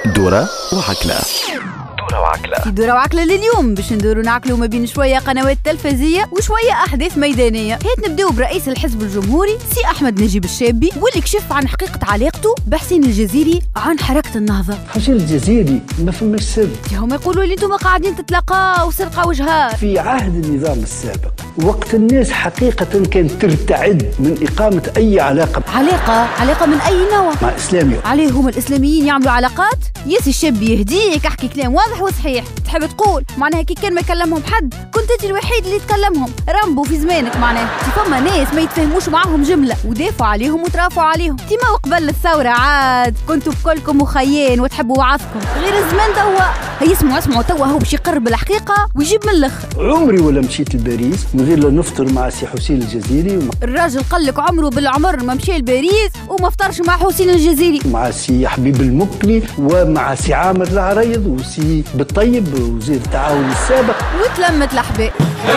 دورة وعكلة. في دورة وعكلة لليوم باش ندورو نعكلو ما بين شوية قنوات تلفزية وشوية أحداث ميدانية. هيت نبداو برئيس الحزب الجمهوري سي أحمد نجيب الشابي واللي كشف عن حقيقة علاقته بحسين الجزيري عن حركة النهضة. حسين الجزيري ما فماش سر، هما يقولوا لي انتم قاعدين تتلاقاو وسرقة وجهات. في عهد النظام السابق وقت الناس حقيقة كانت ترتعد من إقامة أي علاقة من أي نوع؟ مع إسلامي. عليهم الإسلاميين يعملوا علاقات؟ ياسي الشابي يهديك، احكي كلام واضح وصحيح. تحب تقول معناها كي كان ما يكلمهم حد كنت انت الوحيد اللي تكلمهم، رامبو في زمانك. معناها فما ناس ما يتفهموش معاهم جملة ودافعوا عليهم وترافعوا عليهم. تيما وقبل الثورة عاد كنتوا بكلكم مخيين وتحبوا وعظكم، غير الزمان توا هي اسمعوا توا هو باش يقرب الحقيقة ويجيب من الاخر. عمري ولا مشيت لباريس من غير لا نفطر مع سي حسين الجزيري. الراجل قال لك عمره بالعمر ما مشى لباريس وما فطرش مع حسين الجزيري، مع سي حبيب المقلي ومع سي عامر العريض وسي بالطيب وزير التعاون السابق. وتلمت الأحباب.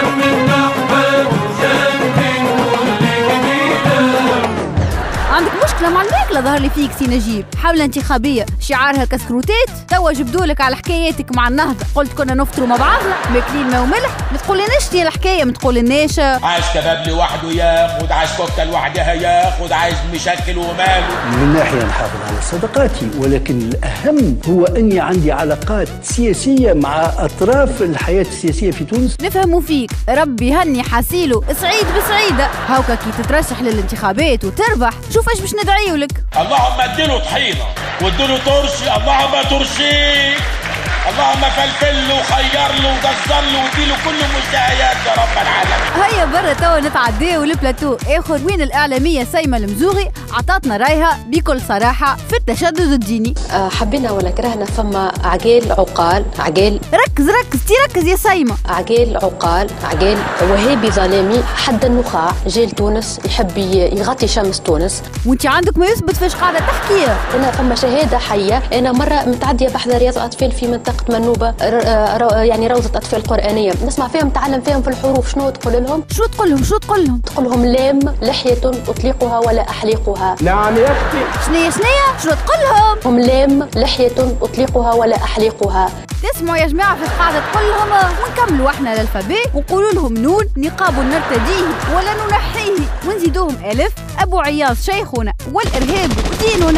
عندك مشكلة مع الماكلة ظهر لي فيك سي نجيب. حملة انتخابية شعارها الكسكروتات، توا جبدولك على حكاياتك مع النهضة. قلت كنا نفطروا مع بعضنا ماكلين ما وملح، ما تقولناش دي الحكاية، ما تقولناش عايز كباب لوحده ياخد، عايز كفتة لوحدها ياخد، عايز مشكل وماله. من ناحية نحافظ على صداقاتي، ولكن الأهم هو أني عندي علاقات سياسية مع أطراف الحياة السياسية في تونس. نفهموا فيك، ربي يهني حاسيلو سعيد بسعيدة. هاوكا كي تترشح للانتخابات وتربح شوف ايش باش ندعيو لك. اللهم اديله طحينه واديله ترشي، اللهم ترشيك، اللهم فلفل له وخير له وجزر له واديله كل المشتهيات يا رب العالمين. هيا برا توا نتعداو البلاتو. اخر وين الاعلاميه سيمه المزوغي عطاتنا رايها بكل صراحه في التشدد الديني. حبينا ولا كرهنا فما عقيل عقال عقيل. ركز يا سيمه. عقيل عقال عقيل وهابي ظلامي حد النخاع جيل تونس يحب يغطي شمس تونس. وانت عندك ما يثبت فاش قاعده تحكي. انا فما شهاده حيه، انا مره متعديه بحذا رياض اطفال في منطقه منوبه، يعني روضه اطفال قرانيه، نسمع فيهم نتعلم فيهم في الحروف. شنو تقول لهم؟ تقول لهم لام لحيه اطلقها ولا احلقها. نعم يا اختي. شنو شنو تقول لهم؟ هم لام لحيه اطلقها ولا احلقها. تسمعوا يا جماعه فاش قاعده تقول لهم. ونكملوا احنا الالفابي ونقولوا لهم نون نقاب نرتديه ولا ننحيه، ونزيدوهم الف ابو عياض شيخنا والارهاب ديننا.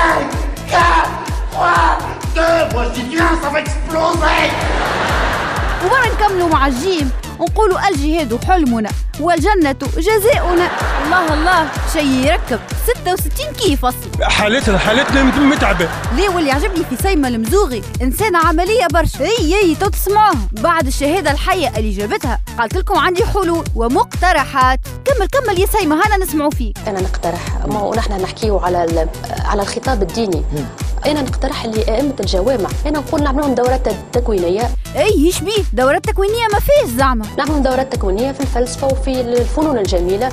ومرة نكملوا مع الجيم ونقولوا الجهاد حلمنا والجنة جزاؤنا. الله شيء يركب 66 كيف أصل. حالتنا متعبة. ليه واللي عجبني في سيمة المزوغي إنسانة عملية برشا. اي تو تسمعوها بعد الشهادة الحية اللي جابتها. قالت لكم عندي حلول ومقترحات. كمل يا سيمة هنا نسمعوا فيك. أنا نقترح، ما ونحن نحكيو على الخطاب الديني. أنا نقترح اللي أئمة الجوامع أنا نقول نعملهم دورات تكوينية. أي يشبيه دورات تكوينية ما فيش زعمة. نعملهم دورات تكوينية في الفلسفة وفي الفنون الجميلة.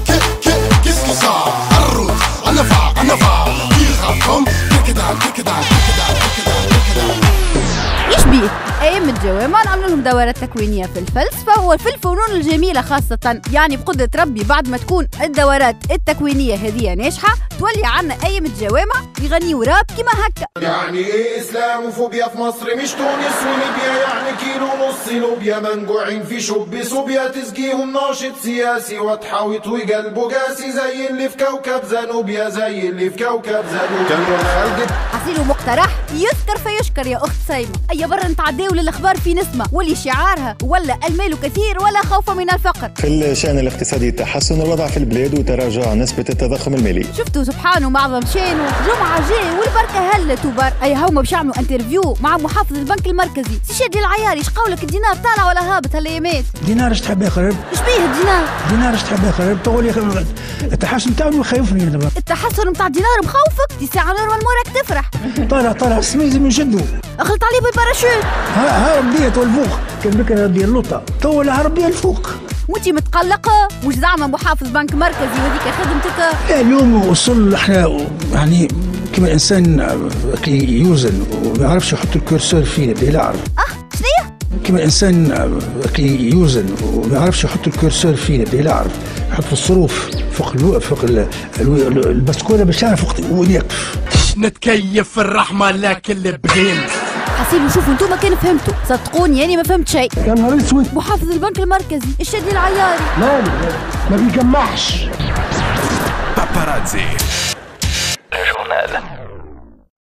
يشبيه أئمة الجوامع نعمل لهم دورات تكوينية في الفلسفة وفي الفنون الجميلة خاصة. يعني بقدرة ربي بعد ما تكون الدورات التكوينية هذه ناجحة تولي عنا أئمة الجوامع يغنيوا راب كما هكا. يعني ايه اسلام وفوبيا في مصر مش تونس وليبيا، يعني كيلو نص لوبيا منقوعين في شب صوبيا، تسقيهم ناشط سياسي وتحاوط وقلبه قاسي زي اللي في كوكب زانوبيا، زي اللي في كوكب زانوبيا. كانوا خالد حسيلو مقترح يذكر فيشكر يا أخت سيمة. أي برا نتعداو للأخبار في نسمة واللي شعارها ولا المال كثير ولا خوف من الفقر. في الشأن الاقتصادي تحسن الوضع في البلاد وتراجع نسبة التضخم المالي. شفتوا سبحانه معظم شانه جمعة جاي والبركة هلت وبر. أي هما باش يعملوا انترفيو مع محافظ البنك المركزي سي شادي العياري. ايش قولك الدينار طالع ولا هابط هالايامات؟ دينار ايش تحب يخرب؟ ايش بيه الدينار؟ دينار ايش تحب يخرب؟ تقول لي التحسن تاعو مخيفني دابا. التحسن نتاع الدينار مخوفك؟ دي ساعة نور والمورك تفرح. طالع السميز من جدو. اخلط عليه بالباراشوت. ها ربيت والفوق كان بك ربي اللوطة تو العربية الفوق. وانتي متقلقة؟ وش زعما محافظ بنك مركزي وهذيك خدمتك؟ اليوم وصل احنا يعني كما الانسان كي يوزن وما يعرفش يحط الكورسور فين بده يعرف. شنية؟ كما الانسان كي يوزن وما يعرفش يحط الكورسور فين بده يعرف يحط الصروف فوق البسكونه باش يعرف وين يقف. نتكيف في الرحمه لكن البهيم. حسيبوا شوفوا انتم كان فهمتوا، صدقوني يعني ما فهمت شيء. يا نهار اسود. محافظ البنك المركزي الشادي العياري ما بيجمعش. باباراتزي.